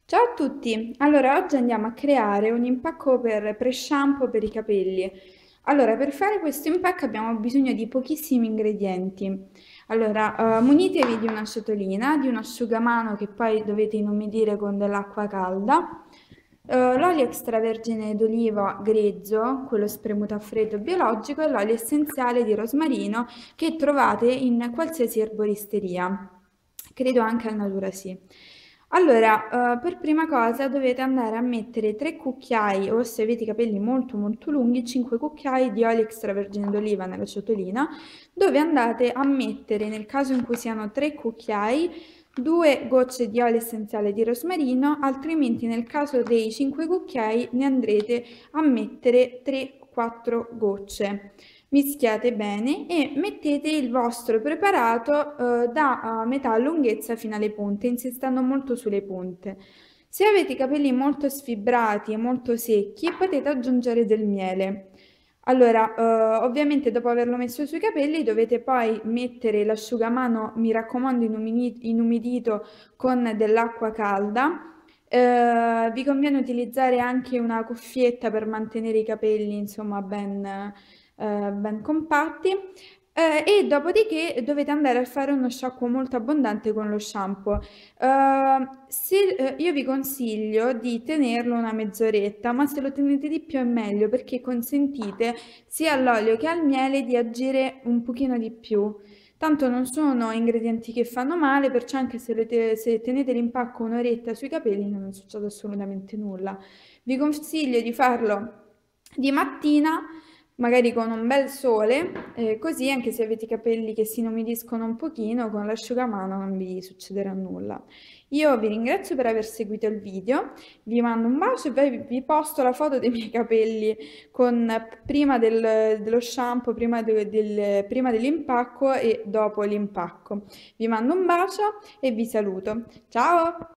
Ciao a tutti! Allora, oggi andiamo a creare un impacco per pre-shampoo per i capelli. Allora, per fare questo impacco abbiamo bisogno di pochissimi ingredienti. Allora, munitevi di una ciotolina, di un asciugamano che poi dovete inumidire con dell'acqua calda, l'olio extravergine d'oliva grezzo, quello spremuto a freddo biologico, e l'olio essenziale di rosmarino che trovate in qualsiasi erboristeria. Credo anche al Natura Sì. Allora, per prima cosa dovete andare a mettere 3 cucchiai, o se avete i capelli molto molto lunghi, 5 cucchiai di olio extravergine d'oliva nella ciotolina, dove andate a mettere, nel caso in cui siano 3 cucchiai, 2 gocce di olio essenziale di rosmarino, altrimenti nel caso dei 5 cucchiai ne andrete a mettere 3-4 gocce. Mischiate bene e mettete il vostro preparato da metà lunghezza fino alle punte, insistendo molto sulle punte. Se avete i capelli molto sfibrati e molto secchi, potete aggiungere del miele. Allora, ovviamente dopo averlo messo sui capelli dovete poi mettere l'asciugamano, mi raccomando, inumidito con dell'acqua calda. Vi conviene utilizzare anche una cuffietta per mantenere i capelli, insomma, ben compatti. E dopodiché dovete andare a fare uno sciacquo molto abbondante con lo shampoo. Io vi consiglio di tenerlo una mezz'oretta, ma se lo tenete di più è meglio perché consentite sia all'olio che al miele di agire un pochino di più. Tanto non sono ingredienti che fanno male, perciò anche se tenete l'impacco un'oretta sui capelli non succede assolutamente nulla. Vi consiglio di farlo di mattina, magari con un bel sole, così anche se avete i capelli che si inumidiscono un pochino, con l'asciugamano non vi succederà nulla. Io vi ringrazio per aver seguito il video, vi mando un bacio e poi vi posto la foto dei miei capelli prima dello shampoo, prima dell'impacco e dopo l'impacco. Vi mando un bacio e vi saluto. Ciao!